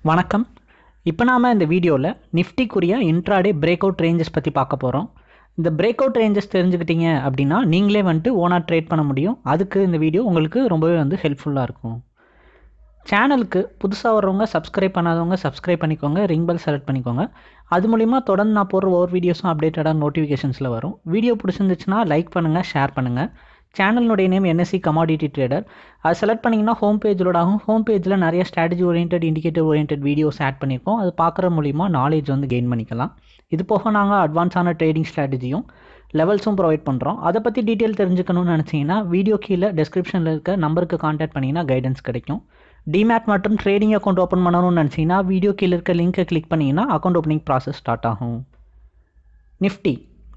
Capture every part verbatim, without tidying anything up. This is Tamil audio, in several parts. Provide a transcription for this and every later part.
வணக்கம். இப்போ நாம இந்த வீடியோவில் நிஃப்டிக்குரிய இன்ட்ராடே பிரேக் அவுட் ரேஞ்சஸ் பற்றி பார்க்க போகிறோம். இந்த பிரேக் அவுட் ரேஞ்சஸ் தெரிஞ்சுக்கிட்டீங்க அப்படின்னா நீங்களே வந்துட்டு ஓனாக ட்ரேட் பண்ண முடியும். அதுக்கு இந்த வீடியோ உங்களுக்கு ரொம்பவே வந்து ஹெல்ப்ஃபுல்லாக இருக்கும். சேனலுக்கு புதுசாக வர்றவங்க சப்ஸ்கிரைப் பண்ணாதவங்க சப்ஸ்கிரைப் பண்ணிக்கோங்க, ரிங் பெல் செலக்ட் பண்ணிக்கோங்க. அது மூலிமா தொடர்ந்து நான் போடுற ஒவ்வொரு வீடியோஸும் அப்டேட்டடாக நோட்டிஃபிகேஷன்ஸில் வரும். வீடியோ பிடிச்சிருந்துச்சுன்னா லைக் பண்ணுங்கள், ஷேர் பண்ணுங்கள். சேனலினுடைய நேம் என்எஸ்சி கமாடிட்டி ட்ரேடர். அது செலக்ட் பண்ணிங்கன்னா ஹோம் பேஜிலோட ஆகும். ஹோம் பேஜில் நிறைய strategy orient, indicator orient videos add பண்ணியிருக்கோம். அது பார்க்குற மூலிமா நாலேஜ் வந்து கெயின் பண்ணிக்கலாம். இது போக நாங்கள் அட்வான்ஸான ட்ரேடிங் ஸ்ட்ராட்டஜியும் லெவல்ஸும் ப்ரொவைட் பண்ணுறோம். அதை பற்றி டீட்டெயில் தெரிஞ்சுக்கணும்னு நினச்சிங்கன்னா வீடியோ கீழே டிஸ்கிரிப்ஷனில் இருக்க நம்பருக்கு கான்டாக்ட் பண்ணிங்கன்னா கைடன்ஸ் கிடைக்கும். டிமேட் மற்றும் ட்ரேடிங் அக்கௌண்ட் ஓப்பன் பண்ணணும்னு நினச்சிங்கன்னா வீடியோ கீழே இருக்க லிங்க்கை கிளிக் பண்ணிங்கன்னா அக்கௌண்ட் ஓப்பனிங் ப்ராசஸ் ஸ்டார்ட் ஆகும். நிஃப்டி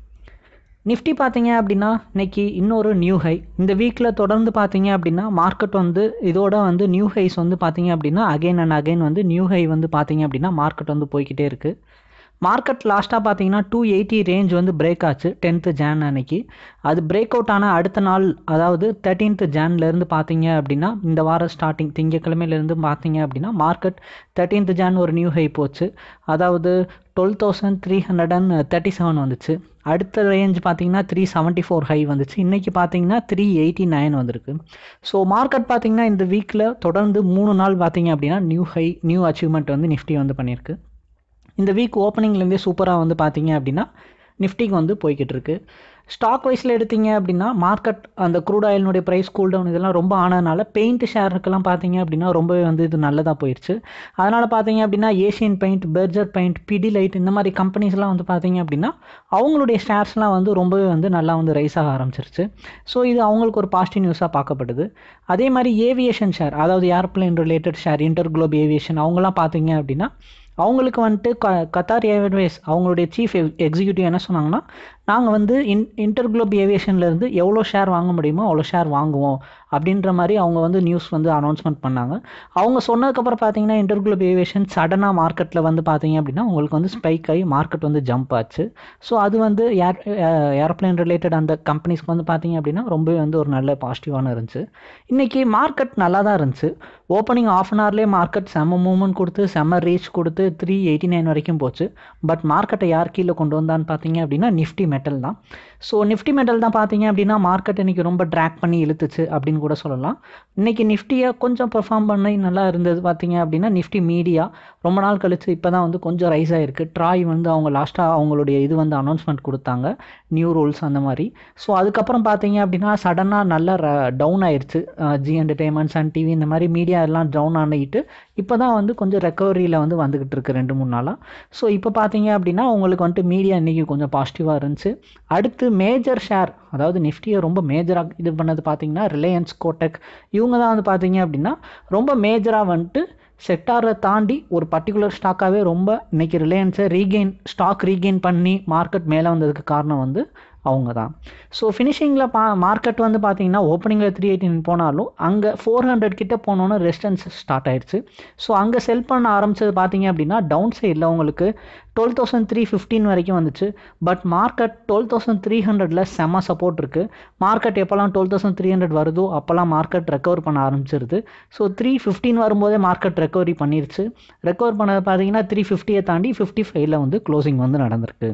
நிஃப்டி பார்த்தீங்க அப்படின்னா இன்றைக்கி இன்னொரு நியூ ஹை. இந்த வீக்கில் தொடர்ந்து பார்த்தீங்க அப்படின்னா மார்க்கெட் வந்து இதோட வந்து நியூ ஹைஸ் வந்து பார்த்தீங்க அப்படின்னா அகைன் அண்ட் அகைன் வந்து நியூ ஹை வந்து பார்த்தீங்க அப்படின்னா மார்க்கெட் வந்து போய்கிட்டே இருக்குது. மார்க்கெட் லாஸ்ட்டாக பார்த்தீங்கன்னா டூ எயிட்டி ரேஞ்ச் வந்து பிரேக் ஆச்சு டென்த்து ஜான் அன்னைக்கு. அது பிரேக் அவுட் ஆன அடுத்த நாள், அதாவது தேர்ட்டீன்த் ஜான்லேருந்து பார்த்தீங்க அப்படின்னா இந்த வாரம் ஸ்டார்டிங் திங்கக்கிழமையிலேருந்து பார்த்தீங்க அப்படின்னா மார்க்கெட் தேர்ட்டீன்த் ஜான் ஒரு நியூ ஹை போச்சு. அதாவது twelve thousand three hundred and thirty seven வந்துச்சு. அடுத்த ரேஞ்ச் பார்த்தீங்கன்னா த்ரீ செவன்ட்டி ஃபோர் ஹை வந்துச்சு. இன்றைக்கி பார்த்தீங்கன்னா த்ரீ எயிட்டி நைன் வந்திருக்கு. ஸோ மார்க்கெட் பார்த்தீங்கன்னா இந்த வீக்கில் தொடர்ந்து மூணு நாள் பார்த்தீங்க அப்படின்னா நியூ ஹை, நியூ அச்சீவ்மெண்ட் வந்து நிஃப்டி வந்து பண்ணியிருக்கு. இந்த வீக் ஓப்பனிங்லேருந்தே சூப்பராக வந்து பார்த்தீங்க அப்படின்னா நிஃப்டிக்கு வந்து போய்கிட்டு இருக்கு. ஸ்டாக் வைஸில் எடுத்தீங்க அப்படின்னா மார்க்கெட் அந்த க்ரூட் ஆயிலினுடைய ப்ரைஸ் கூல் டவுன் இதெல்லாம் ரொம்ப ஆனதுனால பெயிண்ட் ஷேருக்கெல்லாம் பார்த்தீங்க அப்படின்னா ரொம்பவே வந்து இது நல்லதாக போயிடுச்சு. அதனால் பார்த்தீங்க அப்படின்னா ஏஷியன் பெயிண்ட், பெர்ஜர் பெயிண்ட், பிடிலைட் இந்த மாதிரி கம்பெனிஸ்லாம் வந்து பார்த்தீங்க அப்படின்னா அவங்களுடைய ஷேர்ஸ்லாம் வந்து ரொம்பவே வந்து நல்லா வந்து ரைஸ் ஆக ஆரம்பிச்சிருச்சு. ஸோ இது அவங்களுக்கு ஒரு பாசிட்டிவ் நியூஸாக பார்க்கப்படுது. அதே மாதிரி ஏவியேஷன் ஷேர், அதாவது airplane related share, InterGlobe aviation, அவங்களாம் பார்த்தீங்க அப்படின்னா அவங்களுக்கு வந்துட்டு க கத்தார் ஏர்வேஸ் அவங்களுடைய சீஃப் எக்ஸிக்யூட்டிவ் என்ன சொன்னாங்கன்னா, நாங்கள் வந்து இன் இன்டர் குளோப் ஏவியேஷன்லேருந்து எவ்வளோ ஷேர் வாங்க முடியுமோ அவ்வளோ ஷேர் வாங்குவோம் அப்படின்ற மாதிரி அவங்க வந்து நியூஸ் வந்து அனௌன்ஸ்மெண்ட் பண்ணாங்க. அவங்க சொன்னதுக்கப்புறம் பார்த்தீங்கன்னா இன்டர் குளோப் ஏவியேஷன் சடனாக மார்க்கெட்டில் வந்து பார்த்தீங்க அப்படின்னா உங்களுக்கு வந்து ஸ்பைக் ஆகி மார்க்கெட் வந்து ஜம்ப் ஆச்சு. ஸோ அது வந்து ஏர் ஏரோப்ளைன் ரிலேட்டட் அந்த கம்பெனிஸ்க்கு வந்து பார்த்தீங்க அப்படின்னா ரொம்பவே வந்து ஒரு நல்ல பாசிட்டிவான இருந்துச்சு. இன்றைக்கி மார்க்கெட் நல்லா தான் இருந்துச்சு. ஓப்பனிங் ஆஃப் அன் ஹவர்லேயே மார்க்கெட் செம்ம மூவ்மெண்ட் கொடுத்து செம்ம ரீச் கொடுத்து த்ரீ எயிட்டி நைன் வரைக்கும் போச்சு. பட் மார்க்கெட்டை யார் கீழே கொண்டு வந்தான்னு பார்த்தீங்க அப்படின்னா நிஃப்டி மெட்டல் தான். ஸோ நிஃப்டி மெட்டல் தான் பார்த்தீங்க அப்படின்னா மார்க்கெட் இன்றைக்கி ரொம்ப ட்ராக் பண்ணி இழுத்துச்சு அப்படின்னு கூட சொல்லலாம். இன்றைக்கி நிஃப்டியை கொஞ்சம் பெர்ஃபார்ம் பண்ணி நல்லா இருந்தது பார்த்தீங்க அப்படின்னா நிஃப்டி மீடியா ரொம்ப நாள் கழிச்சு இப்போ தான் வந்து கொஞ்சம் ரைஸ் ஆகிருக்கு. ட்ராய் வந்து அவங்க லாஸ்ட்டாக அவங்களுடைய இது வந்து அனௌன்ஸ்மெண்ட் கொடுத்தாங்க, நியூ ரூல்ஸ் அந்த மாதிரி. ஸோ அதுக்கப்புறம் பார்த்தீங்க அப்படின்னா சடனாக நல்லா டவுன் ஆயிடுச்சு. ஜி என்டர்டெயின்மெண்ட்ஸ் அண்ட் டிவி இந்த மாதிரி மீடியா எல்லாம் டவுன் ஆகிட்டு இப்போ தான் வந்து கொஞ்சம் ரெக்கவரியில் வந்து வந்துக்கிட்டு இருக்கு ரெண்டு மூணு நாளாக. ஸோ இப்போ பார்த்தீங்க அப்படின்னா உங்களுக்கு வந்துட்டு மீடியா இன்றைக்கி கொஞ்சம் பாசிட்டிவாக இருந்துச்சு. அடுத்து மேஜர் ஷேர், அதாவது நிஃப்டியை ரொம்ப மேஜராக இது பண்ணது பார்த்தீங்கன்னா ரிலையன்ஸ், கோட்டக், இவங்க தான் வந்து பார்த்தீங்க அப்படின்னா ரொம்ப மேஜராக வந்துட்டு செக்டாரை தாண்டி ஒரு பர்டிகுலர் ஸ்டாக்காகவே ரொம்ப இன்றைக்கி ரிலையன்ஸை ரீகெயின் ஸ்டாக் ரீகெயின் பண்ணி மார்க்கெட் மேலே வந்ததுக்கு காரணம் வந்து அவங்க தான். ஸோ ஃபினிஷிங்கில் பா மார்க்கெட் வந்து பார்த்தீங்கன்னா ஓப்பனிங்கில் த்ரீ எயிட்டின் போனாலும் அங்கே ஃபோர் ஹண்ட்ரட் கிட்ட போனோன்னு ரெசிஸ்டன்ஸ் ஸ்டார்ட் ஆயிடுச்சு. ஸோ அங்கே செல் பண்ண ஆரம்பித்தது பார்த்தீங்க அப்படின்னா டவுன் சைடில் உங்களுக்கு டுவெல் தௌசண்ட் த்ரீ ஃபிஃப்டின் வரைக்கும் வந்துச்சு. But market twelve thousand three ஹண்ட்ரடில் செம்ம சப்போர்ட் இருக்குது. மார்க்கெட் எப்போல்லாம் டுவெல் தௌசண்ட் த்ரீ ஹண்ட்ரட் வருதோ அப்போல்லாம் மார்க்கெட் ரெக்கவர் பண்ண ஆரம்பிச்சிருது. ஸோ த்ரீ ஃபிஃப்டின் வரும்போதே மார்க்கெட் ரெக்கவரி பண்ணிருச்சு. ரெக்கவர் பண்ணது பார்த்தீங்கன்னா த்ரீ ஃபிஃப்டியை தாண்டி ஃபிஃப்டி ஃபைவ்ல வந்து க்ளோசிங் வந்து நடந்திருக்கு.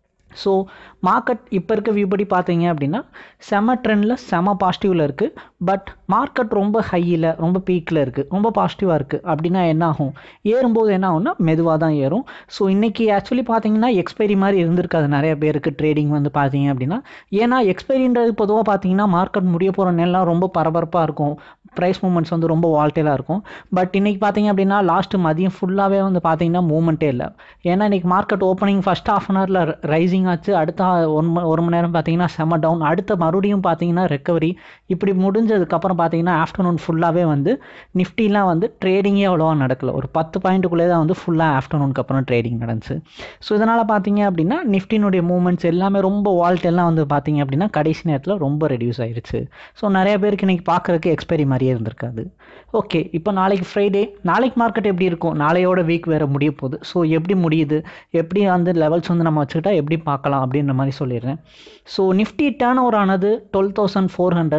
ஸோ மார்க்கெட் இப்போ இருக்க வியூ படி பார்த்தீங்க அப்படின்னா செம ட்ரெண்டில் செம பாசிட்டிவில் இருக்குது. பட் மார்க்கெட் ரொம்ப ஹையில் ரொம்ப பீக்கில் இருக்குது, ரொம்ப பாசிட்டிவாக இருக்குது. அப்படின்னா என்ன ஆகும், ஏறும்போது என்ன ஆகும்னா மெதுவாக தான் ஏறும். ஸோ இன்றைக்கி ஆக்சுவலி பார்த்தீங்கன்னா எக்ஸ்பைரி மாதிரி இருந்திருக்காது நிறைய பேருக்கு ட்ரேடிங் வந்து பார்த்தீங்க அப்படின்னா. ஏன்னா எக்ஸ்பைரின்றது பொதுவாக பார்த்தீங்கன்னா மார்க்கெட் முடிய போகிற நேரம் ரொம்ப பரபரப்பாக இருக்கும், ப்ரைஸ் மூமெண்ட்ஸ் வந்து ரொம்ப வால்டேலாக இருக்கும். பட் இன்றைக்கி பார்த்தீங்க அப்படின்னா லாஸ்ட்டு மதியம் ஃபுல்லாகவே வந்து பார்த்தீங்கன்னா மூமெண்ட்டே இல்லை. ஏன்னா இன்றைக்கி market opening first of an ஹவரில் ரைசிங் ஆச்சு, அடுத்த ஒன் ஒரு மணி நேரம் பார்த்தீங்கன்னா செம டவுன், அடுத்த மறுபடியும் பார்த்தீங்கன்னா ரெக்கவரி. இப்படி முடிஞ்சதுக்கப்புறம் பார்த்தீங்கன்னா ஆஃப்டர்நூன் ஃபுல்லாகவே வந்து நிஃப்டிலாம் வந்து ட்ரேடிங்கே அவ்வளோவா நடக்கல. ஒரு பத்து பாயிண்ட்டுக்குள்ளே தான் வந்து ஃபுல்லாக ஆஃப்டர்நூனுக்கு அப்புறம் ட்ரேடிங் நடந்துச்சு. ஸோ இதனால் பார்த்தீங்க அப்படின்னா நிஃப்டினுடைய மூவ்மெண்ட்ஸ் எல்லாமே ரொம்ப வால்ட்டெல்லாம் வந்து பார்த்தீங்க அப்படின்னா கடைசி நேரத்தில் ரொம்ப ரெடியூஸ் ஆயிடுச்சு. ஸோ நிறைய பேருக்கு இன்றைக்கி பார்க்குறதுக்கு எக்ஸ்பைரி மாதிரியே இருந்திருக்காது. ஓகே, இப்போ நாளைக்கு ஃப்ரைடே, நாளைக்கு மார்க்கெட் எப்படி இருக்கும், நாளையோட வீக் வேறு முடிய போகுது. ஸோ எப்படி முடியுது, எப்படி வந்து லெவல்ஸ் வந்து நம்ம வச்சுக்கிட்டா எப்படி பார்க்கலாம் அப்படின்ற மாதிரி சொல்லிடுறேன். ஸோ நிஃப்டி டேர்ன் ஓவர் ஆனது twelve thousand four hundred.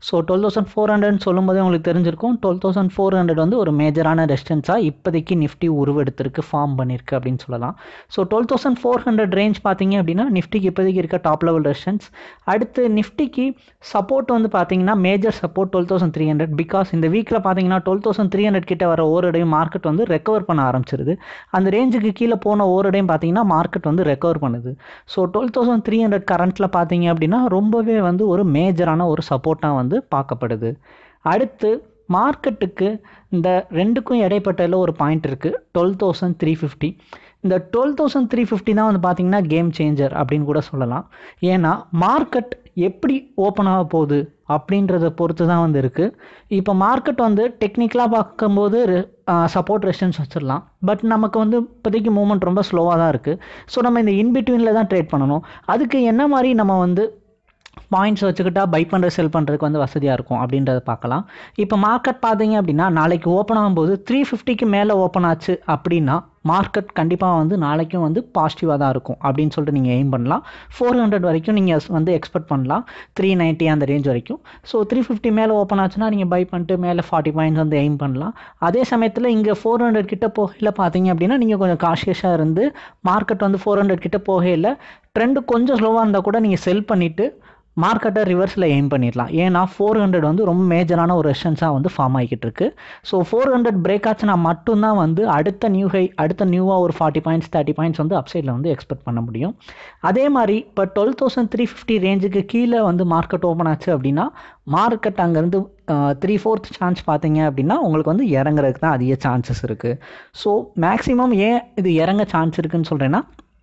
So twelve thousand four ஹண்ட்ரட்னு சொல்லும்போதே உங்களுக்கு தெரிஞ்சிருக்கும் டுவெல் தௌசண்ட் ஃபோர் ஹண்ட்ரட் வந்து ஒரு மேஜரான ரெசிஸ்டன்ஸாக இப்போதைக்கு நிஃப்டி உருவெடுத்திருக்கு, ஃபார்ம் பண்ணியிருக்கு அப்படின்னு சொல்லலாம். So twelve thousand four hundred range பார்த்தீங்க அப்படின்னா நிஃப்டிக்கு இப்போதைக்கு இருக்க டாப் லெவல் ரெசிஸ்டன்ஸ். அடுத்து நிஃப்டிக்கு சப்போர்ட் வந்து பார்த்தீங்கன்னா major support twelve thousand three hundred because இந்த வீக்கில் பார்த்தீங்கன்னா டுவெல் தௌசண்ட் த்ரீ ஹண்ட்ரட் கிட்ட வர ஓரடையும் மார்க்கெட் வந்து ரெக்கவர் பண்ண ஆரம்பிச்சிருது. அந்த ரேஞ்சுக்கு கீழே போன ஓரடையும் பார்த்தீங்கன்னா மார்க்கெட் வந்து ரெக்கவர் பண்ணுது. So twelve thousand three hundred கரண்ட்டில் பார்த்தீங்க அப்படின்னா ரொம்பவே வந்து ஒரு மேஜரான ஒரு சப்போர்ட்டாக வந்து பார்க்கப்படுது. அடுத்து மார்க்கெட்டுக்கு இந்த ரெண்டுக்கும் இடைப்பட்டதில் ஒரு பாயிண்ட் இருக்குது, டுவெல் தௌசண்ட் த்ரீ ஃபிஃப்டி. இந்த டுவெல் தௌசண்ட் த்ரீ ஃபிஃப்டி தான் வந்து பார்த்தீங்கன்னா கேம் சேஞ்சர் அப்படின்னு கூட சொல்லலாம். ஏன்னா மார்க்கெட் எப்படி ஓப்பன் ஆக போகுது அப்படின்றத பொறுத்து தான் வந்து இருக்குது. இப்போ மார்க்கெட் வந்து டெக்னிக்கலாக பார்க்கும்போது சப்போர்ட் ரெசிஸ்டன்ஸ் வச்சிடலாம், பட் நமக்கு வந்து இப்போதைக்கு மூவ்மெண்ட் ரொம்ப ஸ்லோவாக தான் இருக்குது. ஸோ நம்ம இந்த இன்பிட்வீனில் தான் ட்ரேட் பண்ணணும். அதுக்கு என்ன மாதிரி நம்ம வந்து பாயிண்ட்ஸ் வச்சுக்கிட்டா பை பண்ணுற செல் பண்ணுறதுக்கு வந்து வசதியாக இருக்கும் அப்படின்றத பார்க்கலாம். இப்போ மார்க்கெட் பார்த்தீங்க அப்படின்னா நாளைக்கு ஓப்பன் ஆகும்போது த்ரீ ஃபிஃப்டிக்கு மேலே ஓப்பன் ஆச்சு அப்படின்னா மார்க்கெட் கண்டிப்பாக வந்து நாளைக்கும் வந்து பாசிட்டிவாக தான் இருக்கும் அப்படின்னு சொல்லிட்டு நீங்கள் எய்ம் பண்ணலாம். ஃபோர் ஹண்ட்ரட் வரைக்கும் நீங்கள் வந்து எக்ஸ்பெக்ட் பண்ணலாம், த்ரீ நைன்ட்டி அந்த ரேஞ்ச் வரைக்கும். ஸோ த்ரீ ஃபிஃப்டி மேலே ஓப்பன் ஆச்சுன்னா நீங்கள் பை பண்ணிட்டு மேலே ஃபார்ட்டி பாயிண்ட்ஸ் வந்து எய்ம் பண்ணலாம். அதே சமயத்தில் இங்கே ஃபோர் ஹண்ட்ரட் கிட்ட போகையில் பார்த்தீங்க அப்படின்னா நீங்கள் கொஞ்சம் காஷியஸாக இருந்து மார்க்கெட் வந்து ஃபோர் ஹண்ட்ரட் கிட்ட போகையில் ட்ரெண்டு கொஞ்சம் ஸ்லோவாக இருந்தால் கூட நீங்கள் செல் பண்ணிவிட்டு மார்க்கெட்டை ரிவர்ஸில் எய்ம் பண்ணிடலாம். ஏன்னா ஃபோர் ஹண்ட்ரட் வந்து ரொம்ப மேஜரான ஒரு ரெசிஸ்டன்ஸாக வந்து ஃபார்ம் ஆகிக்கிட்டு இருக்கு. ஸோ ஃபோர் ஹண்ட்ரட் பிரேக் ஆச்சுன்னா மட்டும்தான் வந்து அடுத்த நியூ ஹை அடுத்த நியூவாக ஒரு ஃபார்ட்டி பாயிண்ட்ஸ் தேர்ட்டி பாயிண்ட்ஸ் வந்து அப்சைடில் வந்து எக்ஸ்பெக்ட் பண்ண முடியும். அதே மாதிரி இப்போ டுவெல் தௌசண்ட் த்ரீ ஃபிஃப்டி ரேஞ்சுக்கு கீழே வந்து மார்க்கெட் ஓப்பன் ஆச்சு அப்படின்னா மார்க்கெட் அங்கேருந்து த்ரீ ஃபோர்த் சான்ஸ் பார்த்தீங்க அப்படின்னா உங்களுக்கு வந்து இறங்குறதுக்கு தான் அதிக சான்சஸ் இருக்குது. ஸோ மேக்ஸிமம் ஏன் இது இறங்க சான்ஸ் இருக்குதுன்னு சொல்கிறேன்னா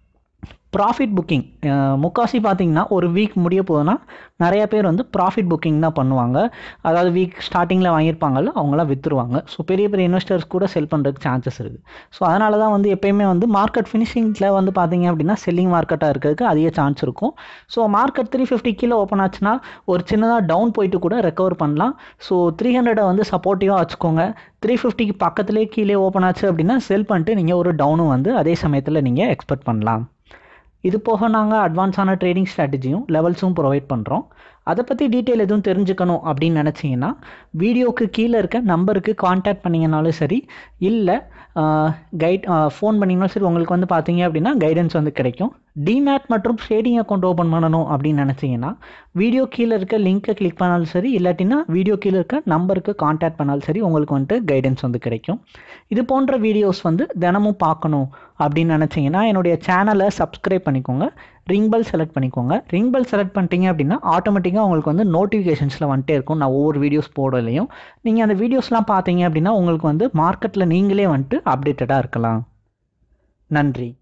ப்ராஃபிட் புக்கிங் முக்காசி பார்த்தீங்கன்னா ஒரு வீக் முடிய போதுன்னா நிறைய பேர் வந்து ப்ராஃபிட் புக்கிங் தான் பண்ணுவாங்க. அதாவது வீக் ஸ்டார்டிங்கில் வாங்கியிருப்பாங்கல்ல அவங்களாம் விற்றுருவாங்க. ஸோ பெரிய பெரிய இன்வெஸ்டர்ஸ் கூட செல் பண்ணுறதுக்கு சான்சஸ் இருக்குது. ஸோ அதனால தான் வந்து எப்போயுமே வந்து மார்க்கெட் ஃபினிஷிங்கில் வந்து பார்த்தீங்க அப்படின்னா செல்லிங் மார்க்கெட்டாக இருக்கிறதுக்கு அதிக சான்ஸ் இருக்கும். ஸோ மார்க்கெட் த்ரீ ஃபிஃப்டி கீழே ஓப்பன் ஆச்சுன்னா ஒரு சின்னதாக டவுன் போயிட்டு கூட ரெக்கவர் பண்ணலாம். ஸோ த்ரீ ஹண்ட்ரடை வந்து சப்போர்ட்டிவாக வச்சுக்கோங்க. த்ரீ ஃபிஃப்டிக்கு பக்கத்துலேயே கீழே ஓப்பன் ஆச்சு அப்படின்னா செல் பண்ணிட்டு நீங்கள் ஒரு டவுனும் வந்து அதே சமயத்தில் நீங்கள் எக்ஸ்பெக்ட் பண்ணலாம். இது போக நாங்கள் அட்வான்ஸான ட்ரேடிங் ஸ்ட்ராட்டஜியும் லெவல்ஸும் ப்ரொவைட் பண்ணுறோம். அதை பற்றி டீட்டெயில் எதுவும் தெரிஞ்சுக்கணும் அப்படின்னு நினச்சிங்கன்னா வீடியோக்கு கீழே இருக்க நம்பருக்கு கான்டாக்ட் பண்ணிங்கனாலும் சரி, இல்லை கைட் ஃபோன் பண்ணிங்கனாலும் சரி, உங்களுக்கு வந்து பார்த்தீங்க அப்படின்னா கைடன்ஸ் வந்து கிடைக்கும். டிமேட் மற்றும் ட்ரேடிங் அக்கௌண்ட் ஓப்பன் பண்ணணும் அப்படின்னு நினச்சிங்கன்னா வீடியோ கீழே இருக்க லிங்க்கை கிளிக் பண்ணாலும் சரி, இல்லாட்டினா வீடியோ கீழே இருக்க நம்பருக்கு கான்டாக்ட் பண்ணாலும் சரி உங்களுக்கு வந்துட்டு கைடன்ஸ் வந்து கிடைக்கும். இது போன்ற வீடியோஸ் வந்து தினமும் பார்க்கணும் அப்படின்னு நினச்சிங்கன்னா என்னுடைய சேனலை சப்ஸ்கிரைப் பண்ணிக்கோங்க, ரிங் பெல் செலக்ட் பண்ணிக்கோங்க. ரிங் பெல் செலக்ட் பண்ணிட்டீங்க அப்படின்னா ஆட்டோமேட்டிக்காக உங்களுக்கு வந்து நோட்டிஃபிகேஷன்ஸில் வந்துட்டே இருக்கும் நான் ஒவ்வொரு வீடியோஸ் போடலையும். நீங்கள் அந்த வீடியோஸ்லாம் பார்த்தீங்க அப்படின்னா உங்களுக்கு வந்து மார்க்கெட்டில் நீங்களே வந்துட்டு அப்டேட்டடாக இருக்கலாம். நன்றி.